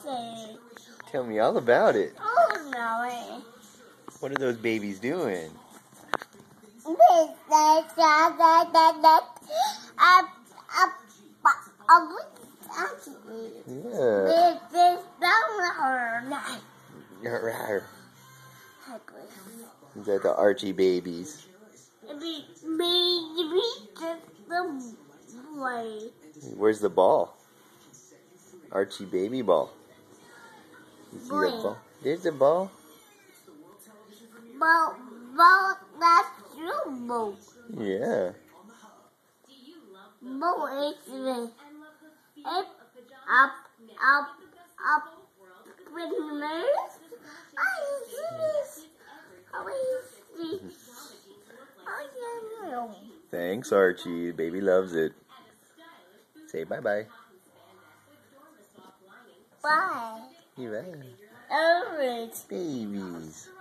say? Tell me all about it. Oh, no. What are those babies doing? Yeah. Is that the Archie Babies? Where's the ball? Archie Baby ball. You see the ball? There's the ball. Ball, that's your ball. Yeah. Ball is up, with the nose. Thanks, Archie. Baby loves it. Say bye-bye. Bye. You right. Alright. Babies.